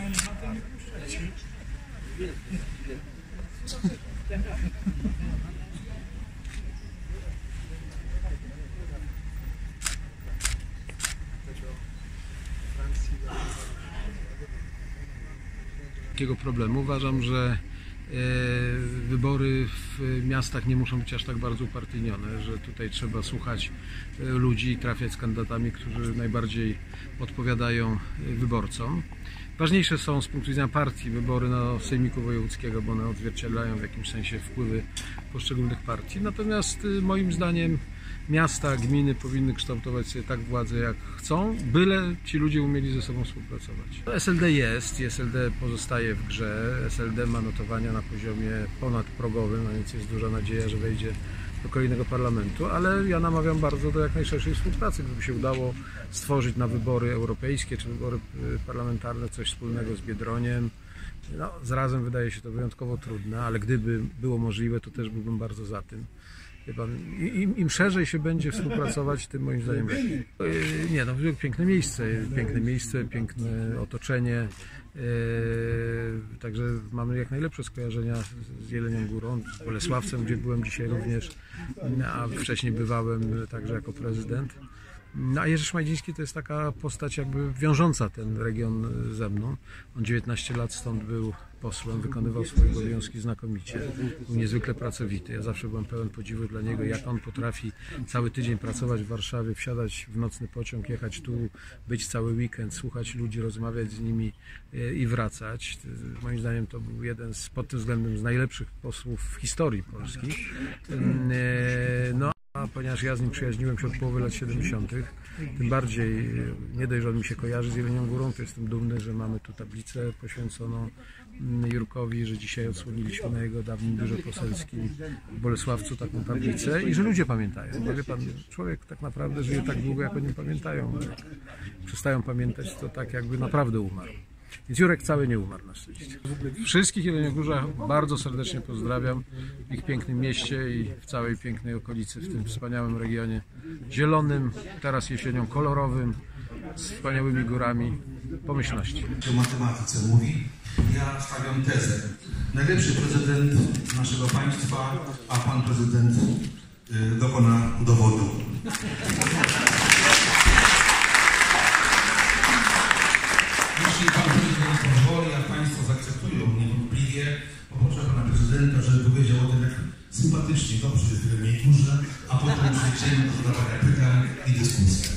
Takiego problemu. Uważam, że wybory w miastach nie muszą być aż tak bardzo upartyjnione, że tutaj trzeba słuchać ludzi i trafiać z kandydatami, którzy najbardziej odpowiadają wyborcom. Ważniejsze są z punktu widzenia partii wybory na sejmiku wojewódzkiego, bo one odzwierciedlają w jakimś sensie wpływy poszczególnych partii. Natomiast moim zdaniem miasta, gminy powinny kształtować sobie tak władzę, jak chcą, byle ci ludzie umieli ze sobą współpracować. SLD jest i SLD pozostaje w grze. SLD ma notowania na poziomie ponadprogowym, a więc jest duża nadzieja, że wejdzie do kolejnego parlamentu, ale ja namawiam bardzo do jak najszerszej współpracy, gdyby się udało stworzyć na wybory europejskie czy wybory parlamentarne coś wspólnego z Biedroniem. No, zarazem wydaje się to wyjątkowo trudne, ale gdyby było możliwe, to też byłbym bardzo za tym. Im szerzej się będzie współpracować, tym moim zdaniem lepiej. Nie, no piękne miejsce, piękne otoczenie. Także mamy jak najlepsze skojarzenia z Jelenią Górą, z Bolesławcem, gdzie byłem dzisiaj również, a wcześniej bywałem także jako prezydent. No, a Jerzy Szmajdziński to jest taka postać jakby wiążąca ten region ze mną. On 19 lat stąd był posłem, wykonywał swoje obowiązki znakomicie, był niezwykle pracowity. Ja zawsze byłem pełen podziwu dla niego, jak on potrafi cały tydzień pracować w Warszawie, wsiadać w nocny pociąg, jechać tu, być cały weekend, słuchać ludzi, rozmawiać z nimi i wracać. Moim zdaniem to był jeden pod tym względem z najlepszych posłów w historii Polski. No, a ponieważ ja z nim przyjaźniłem się od połowy lat 70., tym bardziej nie dość, że on mi się kojarzy z Jelenią Górą, to jestem dumny, że mamy tu tablicę poświęconą Jurkowi, że dzisiaj odsłoniliśmy na jego dawnym biurze poselskim w Bolesławcu taką tablicę i że ludzie pamiętają. Bo wie pan, człowiek tak naprawdę żyje tak długo, jak o nim pamiętają. Jak przestają pamiętać, to tak jakby naprawdę umarł. Więc Jurek cały nie umarł na szczęście. Wszystkich Jeleniogórzan bardzo serdecznie pozdrawiam w ich pięknym mieście i w całej pięknej okolicy, w tym wspaniałym regionie zielonym, teraz jesienią kolorowym, z wspaniałymi górami, pomyślności. O matematyce mówi, ja stawiam tezę. Najlepszy prezydent naszego państwa, a pan prezydent dokona dowodu. Jeśli pan prezydent pozwoli, a państwo zaakceptują niewątpliwie, poproszę pana prezydenta, żeby powiedział o tym, jak sympatycznie, dobrze jest w Jeleniej Górze, a potem przejdziemy do zadawania pytań i dyskusji.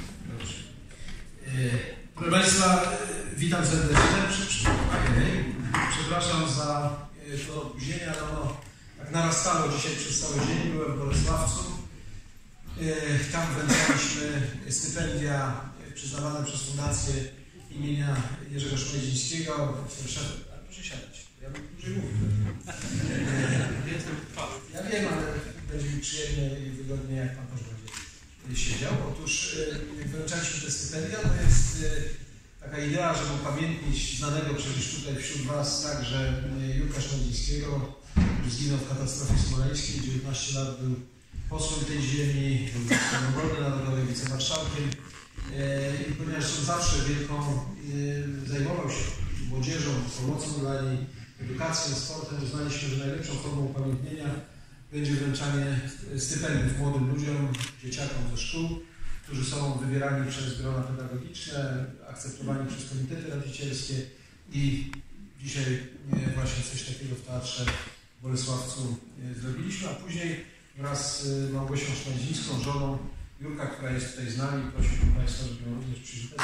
Proszę Państwa, witam serdecznie. Przepraszam za to opóźnienie, ale ono tak narastało dzisiaj przez cały dzień. Byłem w Bolesławcu. Tam wręczaliśmy stypendia przyznawane przez Fundację imienia Jerzego Szmajdzińskiego. Proszę siadać, ja bym dłużej mówił. Ja wiem, ale będzie mi przyjemnie i wygodnie, jak Pan też będzie siedział. Otóż wręczaliśmy te stypendia, to jest taka idea, żeby upamiętnić znanego przecież tutaj wśród Was także Jurka Szmajdzińskiego, który zginął w katastrofie smoleńskiej, 19 lat był posłem tej ziemi, był posłem Obrony Narodowej, wicemarszałkiem. I ponieważ on zawsze zajmował się młodzieżą, pomocą dla niej, edukacją, sportem, uznaliśmy, że najlepszą formą upamiętnienia będzie wręczanie stypendiów młodym ludziom, dzieciakom ze szkół, którzy są wybierani przez grona pedagogiczne, akceptowani przez komitety rodzicielskie i dzisiaj właśnie coś takiego w Teatrze w Bolesławcu zrobiliśmy, a później wraz z Małgosią Szmajdzińską, żoną Jurka, która jest tutaj z nami, prosiłbym Państwa, żeby ją również przywitać.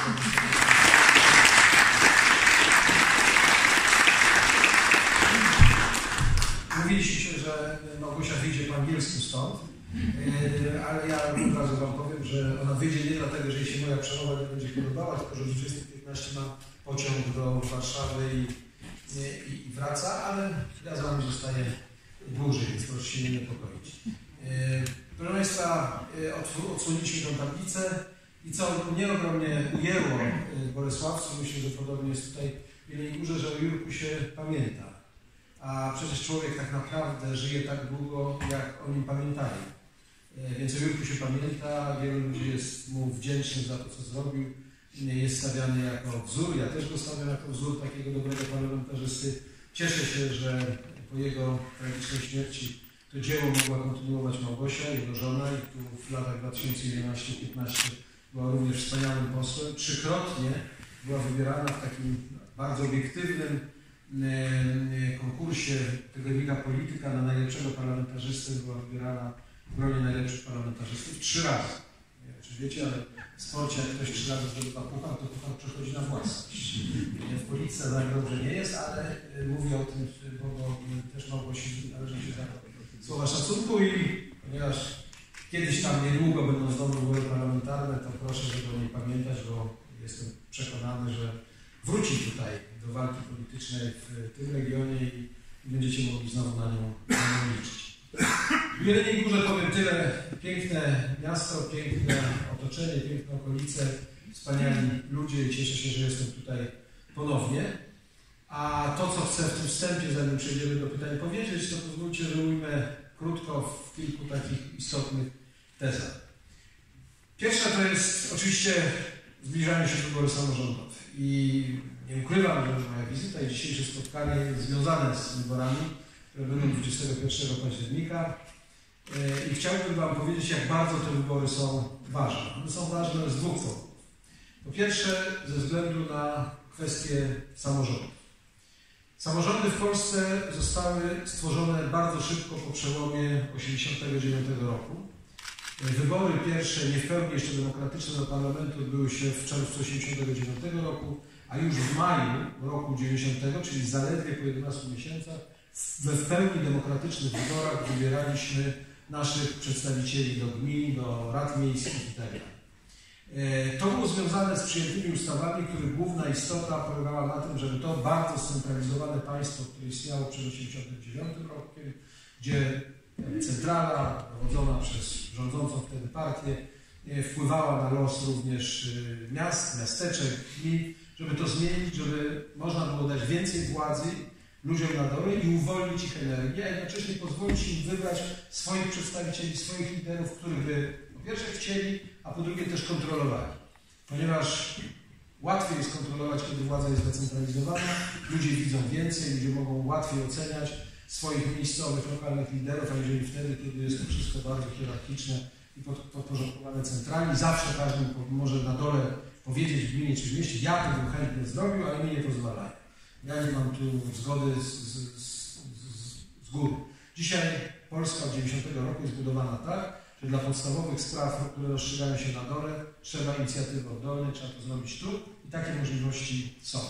Mówiliśmy się, że Małgosia wyjdzie po angielsku stąd, ale ja od razu Wam powiem, że ona wyjdzie nie dlatego, że jej się moja przemowa nie będzie podobała, tylko że w 20:15 ma pociąg do Warszawy i wraca, ale ja z Wami zostaję dłużej, więc proszę się nie niepokoić. Proszę Państwa, odsłoniliśmy tę tablicę i co mnie ogromnie ujęło w Bolesławcu, myślę, że podobnie jest tutaj w Jeleniej Górze, że o Jurku się pamięta. A przecież człowiek tak naprawdę żyje tak długo, jak o nim pamiętają. Więc o Jurku się pamięta, wielu ludzi jest mu wdzięcznych za to, co zrobił jest stawiany jako wzór. Ja też go stawiam jako wzór takiego dobrego parlamentarzysty. Cieszę się, że po jego tragicznej śmierci to dzieło mogła kontynuować Małgosia, jego żona, i tu w latach 2011-2015 była również wspaniałym posłem. Trzykrotnie była wybierana w takim bardzo obiektywnym konkursie tygodnika Polityka na najlepszego parlamentarzystę. Była wybierana w gronie najlepszych parlamentarzystów 3 razy. Nie wiem, czy wiecie, ale w sporcie jak ktoś 3 razy zdobywa puchar, to puchar przechodzi na własność. W polityce tak dobrze nie jest, ale mówię o tym, bo też Małgosi należy się za słowa szacunku, i ponieważ kiedyś tam niedługo będą znowu wybory parlamentarne, to proszę, żeby o niej pamiętać, bo jestem przekonany, że wróci tutaj do walki politycznej w tym regionie i będziecie mogli znowu na nią liczyć. W Jeleniej Górze powiem tyle. Piękne miasto, piękne otoczenie, piękne okolice, wspaniali ludzie i cieszę się, że jestem tutaj ponownie. A to, co chcę w tym wstępie, zanim przejdziemy do pytań, powiedzieć, to pozwólcie, że ujmę krótko w kilku takich istotnych tezach. Pierwsza to jest oczywiście zbliżanie się do wyborów samorządowych. I nie ukrywam, że moja wizyta i dzisiejsze spotkanie jest związane z wyborami, które będą 21 października. I chciałbym Wam powiedzieć, jak bardzo te wybory są ważne. One są ważne z 2 powodów. Po pierwsze, ze względu na kwestię samorządów. Samorządy w Polsce zostały stworzone bardzo szybko po przełomie 1989 roku. Wybory pierwsze, nie w pełni jeszcze demokratyczne do parlamentu, odbyły się w czerwcu 1989 roku, a już w maju roku 90, czyli zaledwie po 11 miesiącach, we w pełni demokratycznych wyborach wybieraliśmy naszych przedstawicieli do gmin, do rad miejskich itd. To było związane z przyjętymi ustawami, których główna istota polegała na tym, żeby to bardzo scentralizowane państwo, które istniało przed 1989 rokiem, gdzie centrala dowodzona przez rządzącą wtedy partię wpływała na los również miast, miasteczek, gmin, żeby to zmienić, żeby można było dać więcej władzy ludziom na dole i uwolnić ich energię, a jednocześnie pozwolić im wybrać swoich przedstawicieli, swoich liderów, których by po pierwsze chcieli, a po drugie też kontrolowali. Ponieważ łatwiej jest kontrolować, kiedy władza jest decentralizowana, ludzie widzą więcej, ludzie mogą łatwiej oceniać swoich miejscowych, lokalnych liderów, a jeżeli wtedy, kiedy jest to wszystko bardzo hierarchiczne i podporządkowane centralnie, zawsze każdy może na dole powiedzieć w gminie czy w mieście, ja to bym chętnie zrobił, ale mi nie pozwalają. Ja nie mam tu zgody z góry. Dzisiaj Polska od 90 roku jest budowana tak, że dla podstawowych spraw, które rozstrzygają się na dole, trzeba inicjatywy oddolnej, trzeba to zrobić tu i takie możliwości są.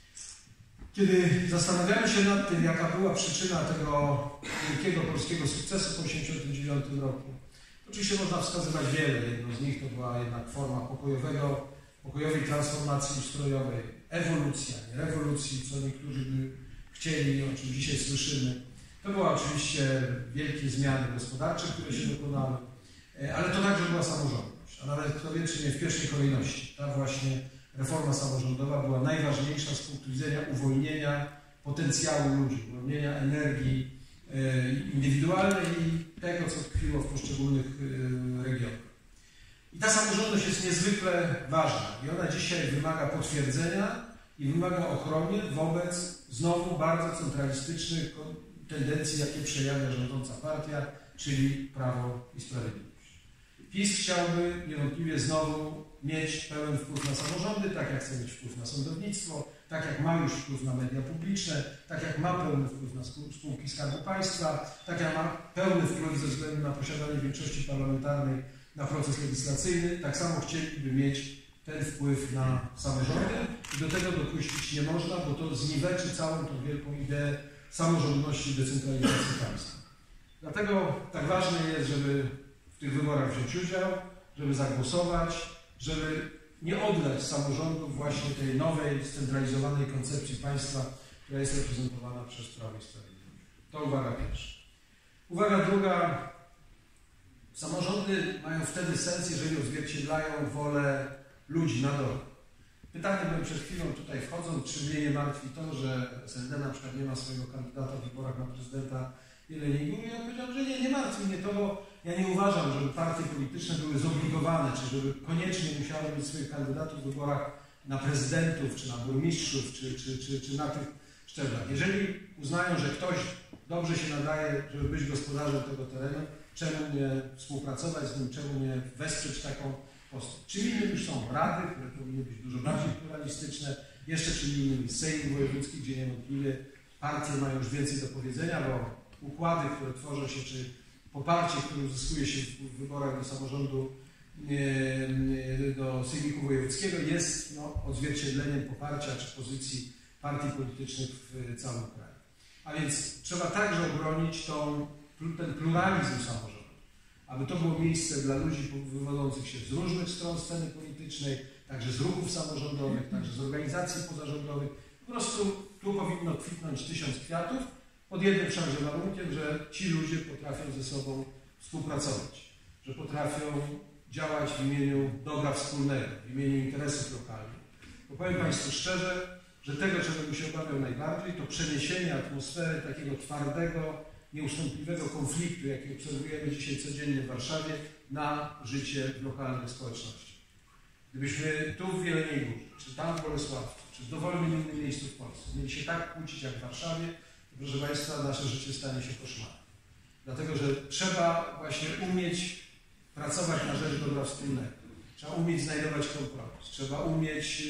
Kiedy zastanawiamy się nad tym, jaka była przyczyna tego wielkiego polskiego sukcesu po 1989 roku, oczywiście można wskazywać wiele. Jedną z nich to była jednak forma pokojowej transformacji ustrojowej, ewolucja, nie rewolucji, co niektórzy by chcieli, o czym dzisiaj słyszymy. To były oczywiście wielkie zmiany gospodarcze, które się dokonały, ale to także była samorządność, a nawet kto wie, czy nie w pierwszej kolejności. Ta właśnie reforma samorządowa była najważniejsza z punktu widzenia uwolnienia potencjału ludzi, uwolnienia energii indywidualnej i tego, co tkwiło w poszczególnych regionach. I ta samorządność jest niezwykle ważna i ona dzisiaj wymaga potwierdzenia i wymaga ochrony wobec znowu bardzo centralistycznych tendencji, jakie przejawia rządząca partia, czyli Prawo i Sprawiedliwość. PiS chciałby niewątpliwie znowu mieć pełen wpływ na samorządy, tak jak chce mieć wpływ na sądownictwo, tak jak ma już wpływ na media publiczne, tak jak ma pełny wpływ na spółki Skarbu Państwa, tak jak ma pełny wpływ ze względu na posiadanie większości parlamentarnej na proces legislacyjny, tak samo chcieliby mieć ten wpływ na samorządy i do tego dopuścić nie można, bo to zniweczy całą tą wielką ideę samorządności i decentralizacji państwa. Dlatego tak ważne jest, żeby w tych wyborach wziąć udział, żeby zagłosować, żeby nie oddać samorządów właśnie tej nowej, scentralizowanej koncepcji państwa, która jest reprezentowana przez Prawo i Sprawiedliwość. To uwaga pierwsza. Uwaga druga. Samorządy mają wtedy sens, jeżeli odzwierciedlają wolę ludzi na dole. Pytanie byłem przed chwilą tutaj wchodząc, czy mnie nie martwi to, że SLD na przykład nie ma swojego kandydata w wyborach na prezydenta Jeleniej Góry. Ja powiedziałem, że nie martwi mnie to, bo ja nie uważam, żeby partie polityczne były zobligowane, czy żeby koniecznie musiały mieć swoich kandydatów w wyborach na prezydentów, czy na burmistrzów, czy na tych szczeblach. Jeżeli uznają, że ktoś dobrze się nadaje, żeby być gospodarzem tego terenu, czemu nie współpracować z nim, czemu nie wesprzeć taką postać. Czym innym już są rady, które powinny być dużo bardziej pluralistyczne, jeszcze czym innym Sejm Wojewódzki, gdzie niewątpliwie partie mają już więcej do powiedzenia, bo układy, które tworzą się, czy poparcie, które uzyskuje się w wyborach do samorządu, do Sejmiku Wojewódzkiego jest odzwierciedleniem poparcia czy pozycji partii politycznych w całym kraju. A więc trzeba także obronić ten pluralizm samorządu, aby to było miejsce dla ludzi wywodzących się z różnych stron sceny politycznej, także z ruchów samorządowych, także z organizacji pozarządowych. Po prostu tu powinno kwitnąć 1000 kwiatów, pod jednym wszakże warunkiem, że ci ludzie potrafią ze sobą współpracować, że potrafią działać w imieniu dobra wspólnego, w imieniu interesów lokalnych. Bo powiem Państwu szczerze, że tego, czego bym się obawiał najbardziej, to przeniesienie atmosfery takiego twardego, nieustępliwego konfliktu, jaki obserwujemy dzisiaj codziennie w Warszawie, na życie w lokalnych społecznościach. Gdybyśmy tu w Jeleniej Górze, czy tam w Bolesławcu, czy w dowolnym innym miejscu w Polsce mieli się tak kłócić jak w Warszawie, to, proszę Państwa, nasze życie stanie się koszmarem. Dlatego, że trzeba właśnie umieć pracować na rzecz dobra wspólnego. Trzeba umieć znajdować kompromis. Trzeba umieć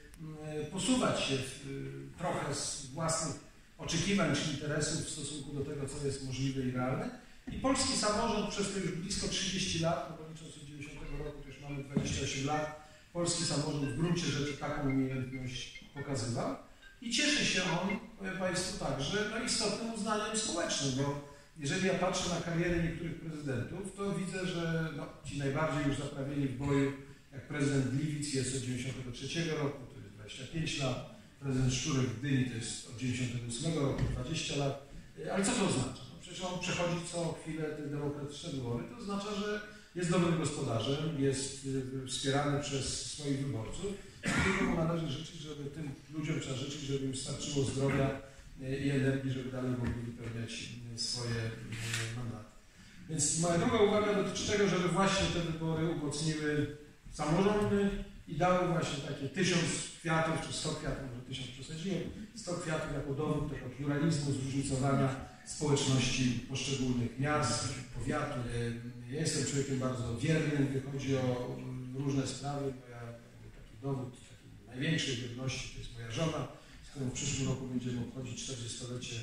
posuwać się trochę z własnych oczekiwań czy interesów w stosunku do tego, co jest możliwe i realne. I polski samorząd przez to już blisko 30 lat, no bo licząc od 90 roku, to już mamy 28 lat, polski samorząd w gruncie rzeczy taką umiejętność pokazywał. I cieszy się on, powiem Państwu, także istotnym uznaniem społecznym, bo jeżeli ja patrzę na karierę niektórych prezydentów, to widzę, że ci najbardziej już zaprawieni w boju, jak prezydent Gliwic jest od 93 roku, to jest 25 lat, prezydent Szczurek w Gdyni to jest od 98 roku, 20 lat. Ale co to oznacza? No przecież on przechodzi co chwilę te demokratyczne wybory, to oznacza, że jest dobrym gospodarzem, jest wspierany przez swoich wyborców. Tylko mu należy życzyć, żeby tym ludziom trzeba życzyć, żeby im starczyło zdrowia i energii, żeby dalej mogli wypełniać swoje mandaty. Więc moja druga uwaga dotyczy tego, żeby właśnie te wybory umocniły samorządy i dały właśnie takie 1000 kwiatów, czy 100 kwiatów, może 1000 przesadziłem, 100 kwiatów jako dowód tego pluralizmu, zróżnicowania społeczności poszczególnych miast, powiatu. Ja jestem człowiekiem bardzo wiernym, gdy chodzi o różne sprawy. Taki dowód takiej największej wierności to jest moja żona, z którą w przyszłym roku będziemy obchodzić 40-lecie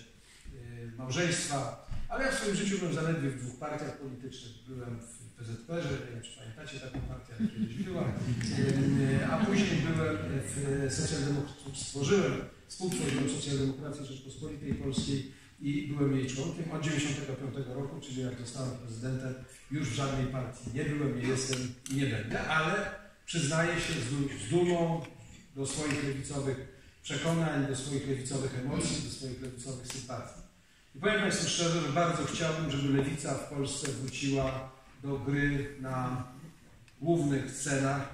małżeństwa. Ale ja w swoim życiu byłem zaledwie w 2 partiach politycznych. Byłem w PZPR-ze, nie wiem, czy pamiętacie taką partię, ale kiedyś była. A później byłem w socjaldemokracji, współtworzyłem Socjaldemokrację Rzeczpospolitej Polskiej i byłem jej członkiem od 1995 roku, czyli jak zostałem prezydentem, już w żadnej partii nie byłem, nie jestem i nie będę, ale przyznaję się z dumą do swoich lewicowych przekonań, do swoich lewicowych emocji, do swoich lewicowych sympatii. I powiem Państwu szczerze, że bardzo chciałbym, żeby lewica w Polsce wróciła do gry na głównych scenach,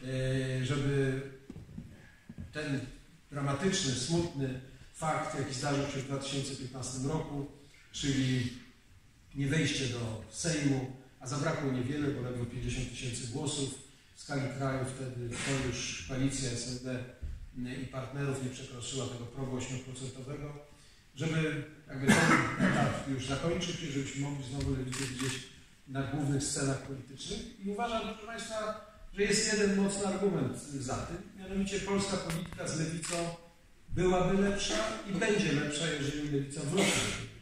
żeby ten dramatyczny, smutny fakt, jaki zdarzył się w 2015 roku, czyli nie wejście do Sejmu, a zabrakło niewiele, bo ledwo 50 000 głosów w skali kraju, wtedy to już koalicja SLD i partnerów nie przekroczyła tego progu 8%, żeby jakby ten etap już zakończyć, żebyśmy mogli znowu lewicę widzieć na głównych scenach politycznych. I uważam, proszę Państwa, że jest jeden mocny argument za tym, mianowicie polska polityka z lewicą byłaby lepsza i będzie lepsza, jeżeli lewica wróci.